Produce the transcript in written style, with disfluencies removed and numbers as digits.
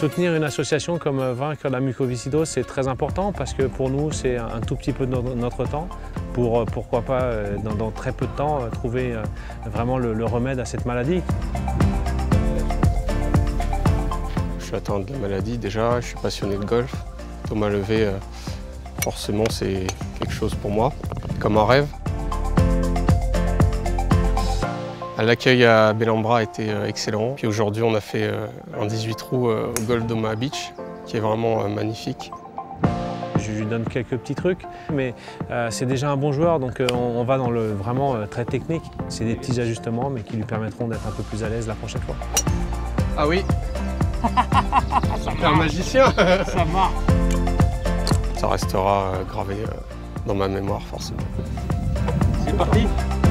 Soutenir une association comme Vaincre la mucoviscidose, c'est très important parce que pour nous, c'est un tout petit peu de notre temps pour, pourquoi pas, dans très peu de temps, trouver vraiment le remède à cette maladie. Je suis atteint de la maladie déjà, je suis passionné de golf. Thomas Levé, forcément, c'est quelque chose pour moi, comme un rêve. L'accueil à Bellambra a été excellent. Puis aujourd'hui, on a fait un 18 trous au golf d'Omaha Beach, qui est vraiment magnifique. Je lui donne quelques petits trucs, mais c'est déjà un bon joueur, donc on va dans le vraiment très technique. C'est des petits ajustements, mais qui lui permettront d'être un peu plus à l'aise la prochaine fois. Ah oui. C'est un magicien. Ça marche. Ça restera gravé dans ma mémoire, forcément. C'est parti.